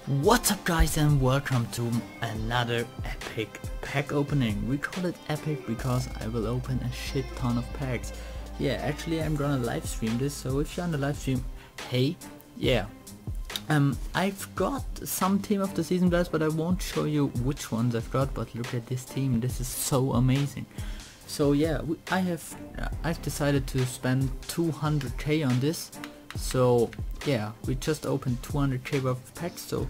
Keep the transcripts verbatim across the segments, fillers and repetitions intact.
What's up guys, and welcome to another epic pack opening. We call it epic because I will open a shit ton of packs. Yeah, actually I'm gonna live stream this, so if you're on the live stream, hey, yeah. Um, I've got some team of the season players, but I won't show you which ones I've got, but look at this team, this is so amazing. So yeah, we, I have, uh, I've decided to spend two hundred K on this. So yeah, we just opened two hundred K worth of packs, so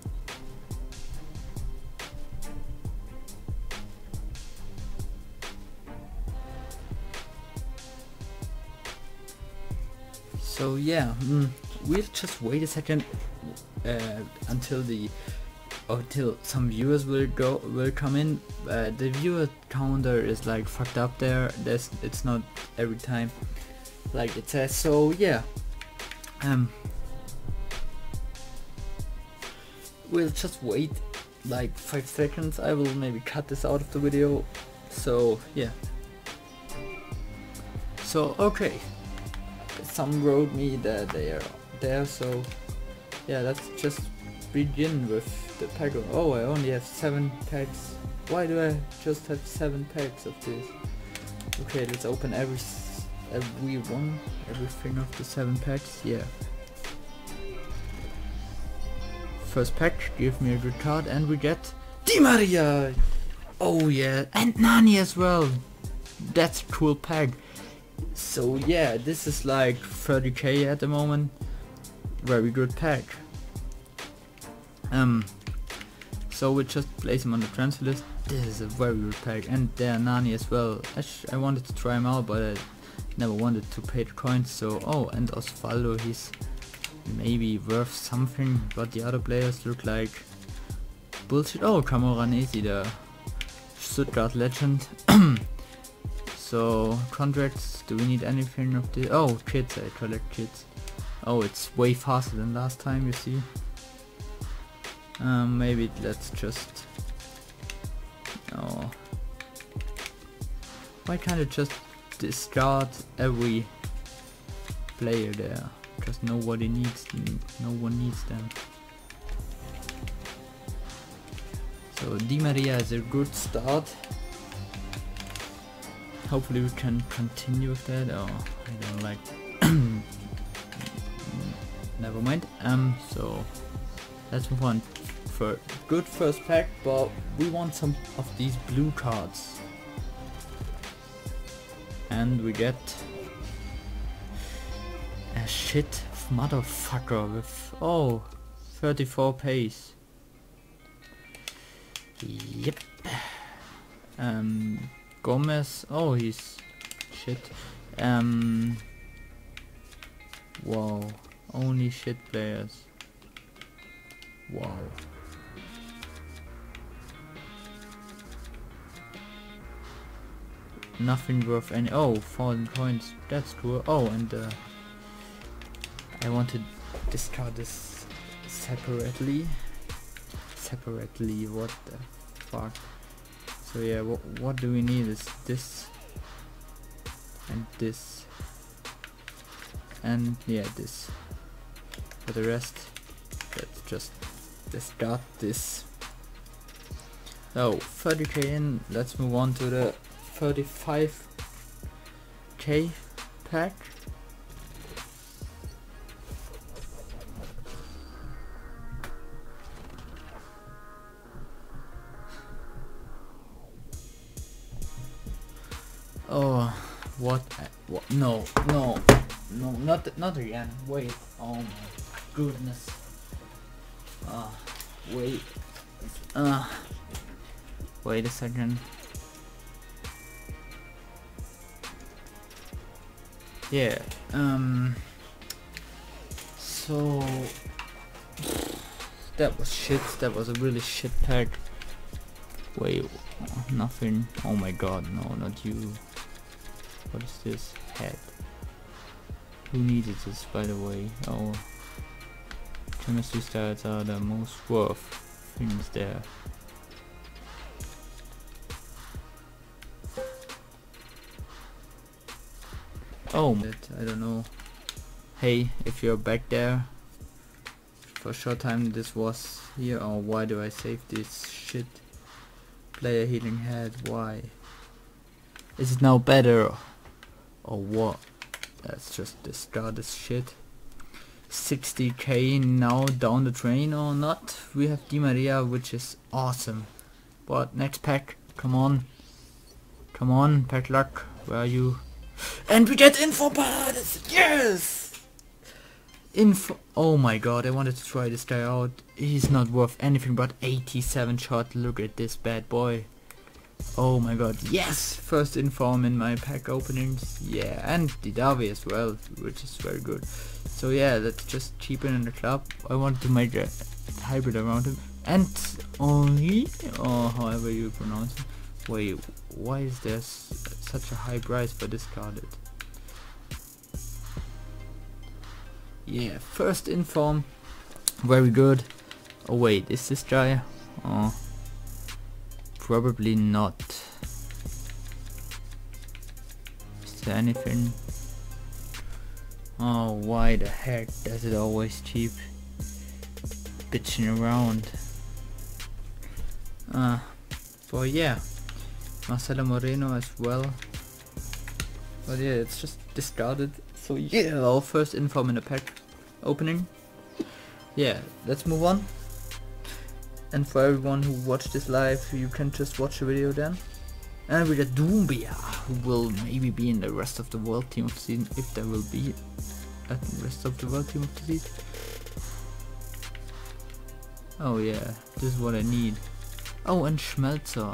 so yeah, mm, we'll just wait a second uh, until the until some viewers will go will come in. Uh, the viewer counter is like fucked up there. There's it's not every time like it says. So yeah. Um, we'll just wait like five seconds. I will maybe cut this out of the video. So yeah. So okay. Some wrote me that they are there. So yeah, let's just begin with the pack. Oh, I only have seven packs. Why do I just have seven packs of this? Okay, let's open every. Every one, everything of the seven packs, yeah. First pack, give me a good card, and we get Di Maria! Oh yeah, and Nani as well! That's a cool pack. So yeah, this is like thirty K at the moment. Very good pack. Um, so we just place him on the transfer list. This is a very good pack, and there Nani as well. I, sh I wanted to try him out, but I never wanted to pay the coins. So oh, and Osvaldo, he's maybe worth something, but the other players look like bullshit. Oh, Camoranesi, the Stuttgart legend. So contracts, do we need anything of the oh kids? I collect kids. Oh, it's way faster than last time, you see. Um, maybe let's just oh, why can't it just discard every player there, because nobody needs them, no one needs them. So Di Maria is a good start. Hopefully we can continue with that. Oh, I don't like never mind. Um so let's move on. For good first pack, but we want some of these blue cards. And we get a shit motherfucker with oh thirty-four pace. Yep. Um, Gomez. Oh, he's shit. Um. Wow. Only shit players. Wow. Nothing worth any. Oh, fallen coins. That's cool. Oh, and uh, I want to discard this separately. Separately, what the fuck? So yeah, what what do we need is this and this and yeah this. For the rest, let's just discard this. Oh, thirty K in. Let's move on to the thirty-five K pack. Oh, what? What? No, no, no, not not again. Wait. Oh my goodness. Ah, uh, wait. Ah, uh, wait a second. Yeah, um, so that was shit. That was a really shit pack. Wait, nothing. Oh my god, no, not you. What is this? Head. Who needed this, by the way? Oh, chemistry styles are the most worth things there. Oh, I don't know. Hey, if you're back there, for a short time this was here. Oh, why do I save this shit? Player healing head, why? Is it now better? Or what? Let's just discard this shit. sixty K now down the drain or not? We have Di Maria, which is awesome. But next pack, come on. Come on, pack luck, where are you? And we get info parts! Yes! Info, oh my god, I wanted to try this guy out. He's not worth anything but eighty-seven shot, look at this bad boy. Oh my god, yes! First inform in my pack openings, yeah, and Didavi as well, which is very good. So yeah, let's just cheapen in the club. I wanted to make a hybrid around him. And only, or however you pronounce it. Wait, why is there s such a high price for discarded? Yeah, first inform, very good. Oh wait, is this guy? Oh, probably not. Is there anything? Oh, why the heck does it always keep bitching around? Uh, but yeah, Marcelo Moreno as well. But yeah, it's just discarded. So yeah, our first inform in the pack opening. Yeah, let's move on. And for everyone who watched this live, you can just watch the video then. And we got Doumbia, who will maybe be in the rest of the world team of the season, if there will be a rest of the world team of the season. Oh yeah, this is what I need. Oh, and Schmelzer.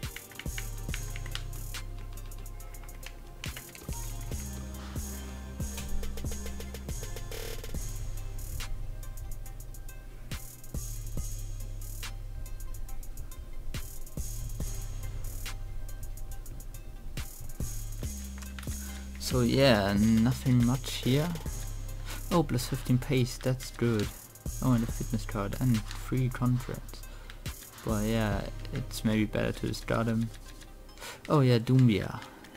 So yeah, nothing much here. Oh, plus fifteen pace, that's good. Oh, and a fitness card and free contracts. But yeah, it's maybe better to discard him. Oh yeah, Doumbia.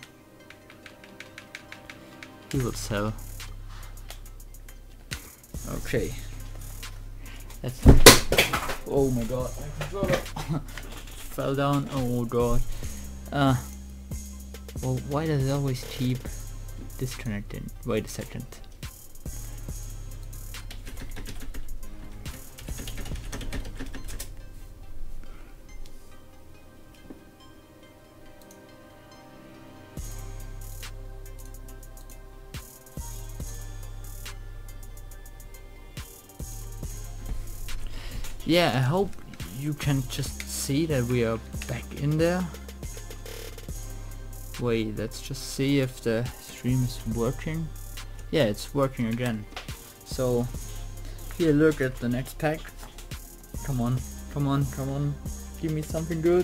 He will sell. Okay. That's. Oh my god, my controller fell down. Oh god. Uh. Well, why does it always keep disconnecting? Wait a second. Yeah, I hope you can just see that we are back in there. Wait, let's just see if the stream is working. Yeah, it's working again. So here, look at the next pack. Come on, come on, come on, give me something good.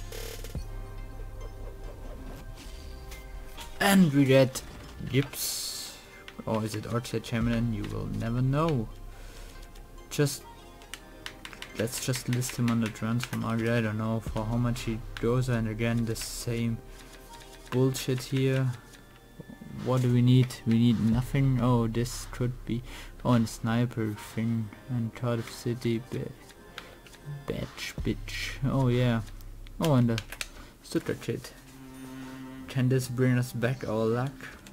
And we get Gibbs, or is it Archer Chamberlain? You will never know. Just let's just list him on the transfer market. I don't know for how much he goes, and again the same bullshit here. What do we need? We need nothing. Oh, this could be. Oh, and sniper thing and Cardiff City batch bitch. Oh yeah. Oh, and the Stuttgart shit. Can this bring us back our luck?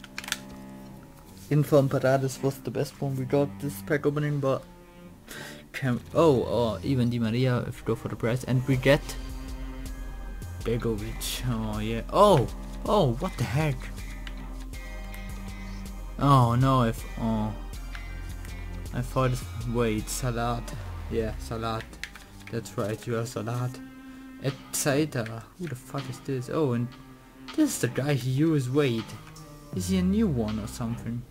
Inform Parades was the best one we got this pack opening, but can oh or even Di Maria if we go for the price, and we get Begovic. Oh yeah. Oh. Oh, what the heck? Oh no, if oh I thought wait, Salat. Yeah, Salat. That's right, you are Salat. At Saita. Who the fuck is this? Oh, and this is the guy he used. Wait. Is he a new one or something?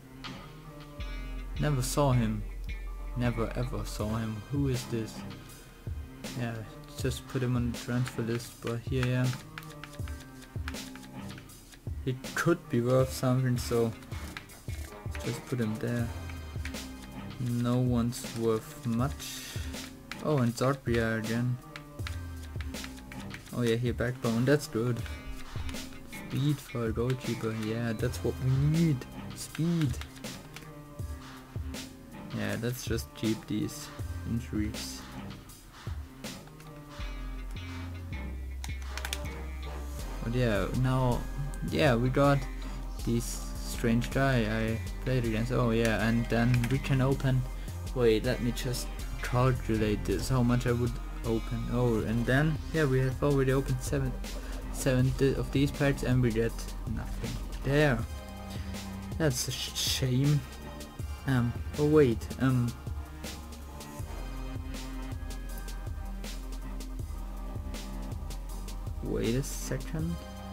Never saw him. Never ever saw him. Who is this? Yeah, just put him on the transfer list, but here yeah. It could be worth something, so just put him there. No one's worth much. Oh, and Zartbia again. Oh yeah, here backbone, that's good. Speed for a goalkeeper, yeah, that's what we need. Speed. Yeah, let's just keep these injuries. But yeah, now, yeah, we got this strange guy I played against. Oh yeah, and then we can open. Wait, let me just calculate this. How much I would open? Oh, and then yeah, we have already opened seven, seven of these packs, and we get nothing there. That's a sh shame. Um. Oh wait. Um. Wait a second.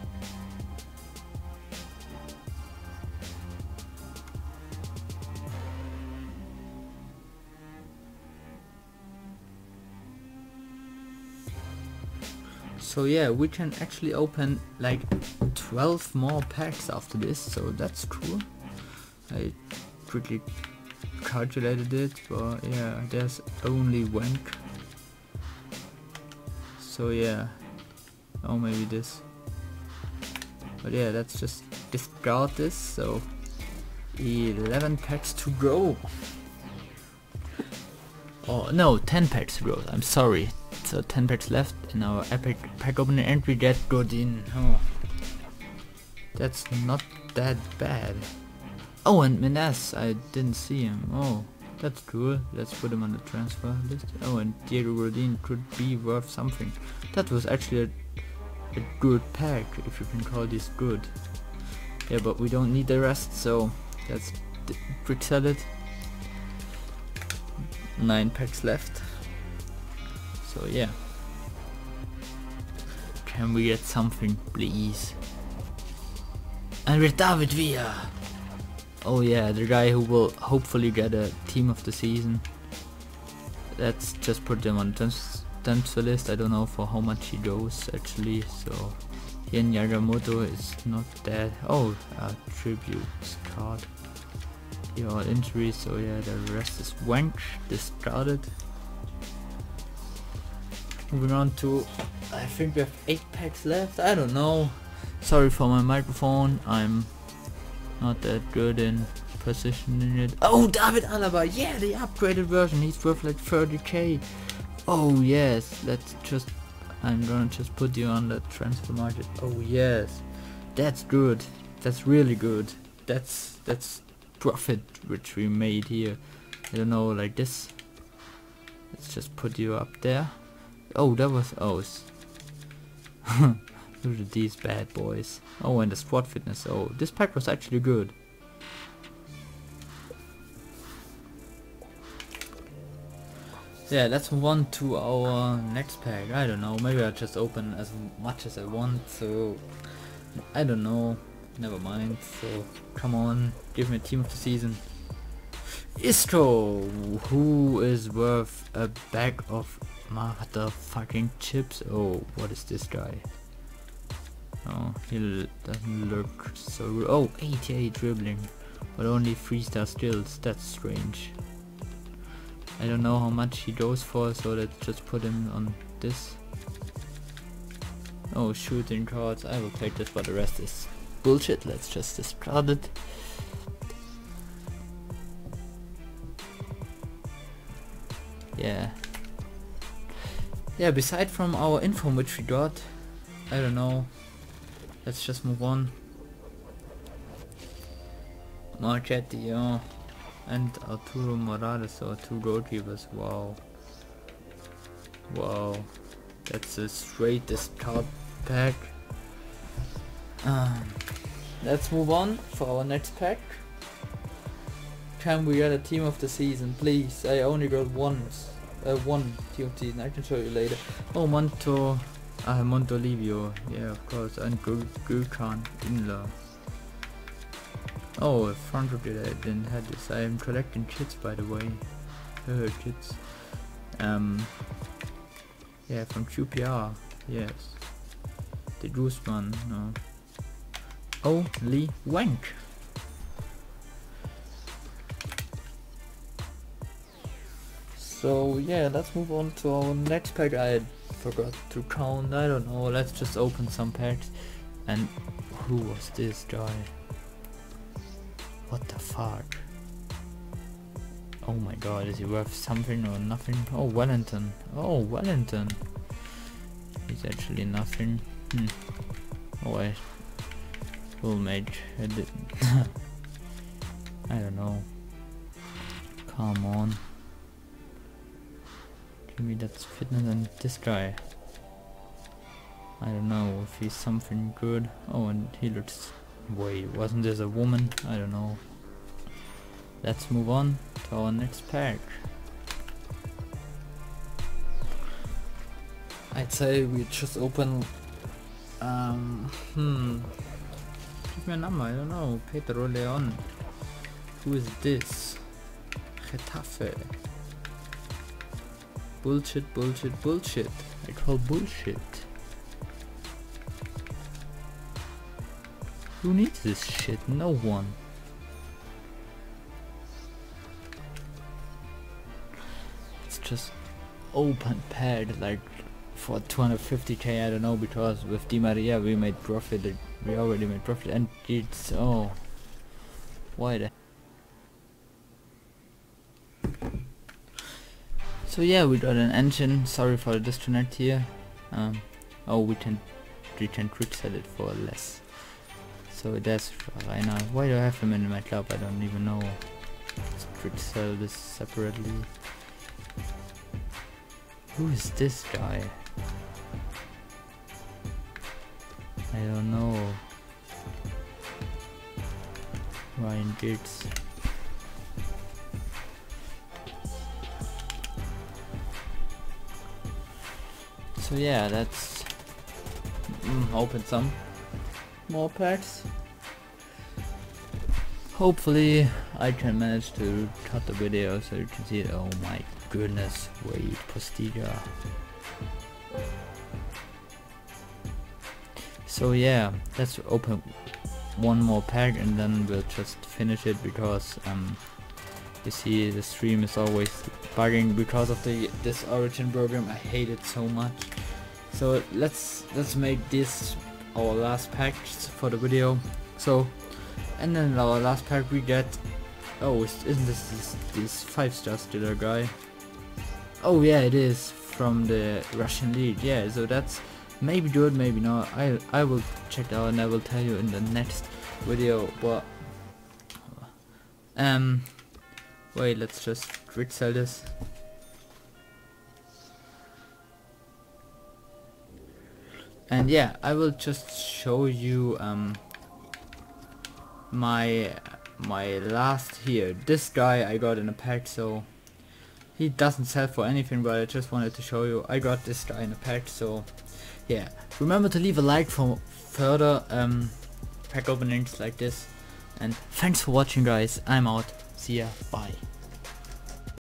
So yeah, we can actually open like twelve more packs after this, so that's cool. I quickly calculated it, but yeah, there's only Wank. So yeah, oh maybe this. But yeah, let's just discard this, so eleven packs to go. Oh no, ten packs to go, I'm sorry. So ten packs left in our epic pack opening, and we get Godin. Oh, that's not that bad. Oh, and Menes, I didn't see him. Oh, that's cool. Let's put him on the transfer list. Oh, and Diego Godin could be worth something. That was actually a, a good pack, if you can call this good. Yeah, but we don't need the rest, so let's quick sell it. Nine packs left. So yeah, can we get something, please? And with David Villa. Oh yeah, the guy who will hopefully get a team of the season. Let's just put them on the transfer list. I don't know for how much he goes actually. So here Yagamoto is not that. Oh, a tribute card. Here are injuries. So yeah, the rest is Wank discarded. Moving on to, I think we have eight packs left. I don't know. Sorry for my microphone. I'm not that good in positioning it. Oh, David Alaba. Yeah, the upgraded version. He's worth like thirty K. Oh yes. Let's just. I'm gonna just put you on the transfer market. Oh yes. That's good. That's really good. That's that's profit which we made here. I don't know, like this. Let's just put you up there. Oh, that was oh. Look at these bad boys. Oh, and the squad fitness. Oh, this pack was actually good. Yeah, let's move on to our next pack. I don't know. Maybe I'll just open as much as I want. So I don't know. Never mind. So come on, give me a team of the season. Isco, who is worth a bag of motherfucking chips. Oh, what is this guy? Oh, he doesn't look so. Oh, eighty-eight dribbling, but only three star skills. That's strange. I don't know how much he goes for, so let's just put him on this. Oh, shooting cards. I will take this, but the rest is bullshit. Let's just discard it. Yeah. Yeah, beside from our info which we got, I don't know. Let's just move on. Marchetti, oh. And Arturo Morales, so two goalkeepers. Wow. Wow. That's a straight discard pack. Um, let's move on for our next pack. Can we get a team of the season, please? I only got once. Uh, one team of the season. I can show you later. Oh, Monto, uh, Montolivio. Yeah, of course. And Gurkhan Inla. Oh, front of it, I didn't have this. I am collecting kits, by the way. Uh, kits. Um. Yeah, from Q P R. Yes. The Guzman. No. Oh, Lee Wank. So yeah, let's move on to our next pack. I forgot to count. I don't know. Let's just open some packs. And who was this guy? What the fuck? Oh my god, is he worth something or nothing? Oh, Wellington. Oh, Wellington. He's actually nothing. Hmm. Oh, I will make I did I don't know. Come on. Give me that fitness and this guy. I don't know if he's something good. Oh, and he looks... Wait, wasn't this a woman? I don't know. Let's move on to our next pack. I'd say we just open... Um, hmm... Give me a number, I don't know. Pedro Leon. Who is this? Getafe. Bullshit, bullshit, bullshit. I call bullshit. Who needs this shit? No one. It's just open pad like for two hundred fifty K, I don't know, because with Di Maria we made profit, we already made profit, and it's, oh, why the... So yeah, we got an engine, sorry for the disconnect here. Um, oh, we can, we can quick sell it for less. So that's Rainer. Why do I have him in my club? I don't even know. Let's quick sell this separately. Who is this guy? I don't know. Ryan Gates. So yeah, let's mm, open some more packs. Hopefully I can manage to cut the video so you can see it. Oh my goodness, wait, Postilla. So yeah, let's open one more pack and then we'll just finish it, because um, you see the stream is always bugging because of the this Origin program. I hate it so much. So let's let's make this our last pack for the video. So, and then our last pack we get, oh, isn't this this, this five star still guy? Oh yeah, it is from the Russian league. Yeah, so that's maybe good, maybe not. I I will check it out and I will tell you in the next video. But um, wait, let's just quick sell this. And yeah, I will just show you um my my last here. This guy I got in a pack, so he doesn't sell for anything, but I just wanted to show you I got this guy in a pack. So yeah, remember to leave a like for further um pack openings like this, and thanks for watching guys. I'm out. See ya, bye.